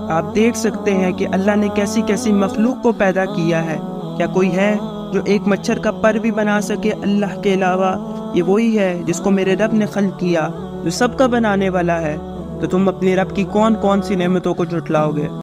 आप देख सकते हैं कि अल्लाह ने कैसी कैसी मखलूक को पैदा किया है। क्या कोई है जो एक मच्छर का पर भी बना सके अल्लाह के अलावा? ये वही है जिसको मेरे रब ने खल्क किया, जो सबका बनाने वाला है। तो तुम अपने रब की कौन कौन सी नेमतों को झुटलाओगे?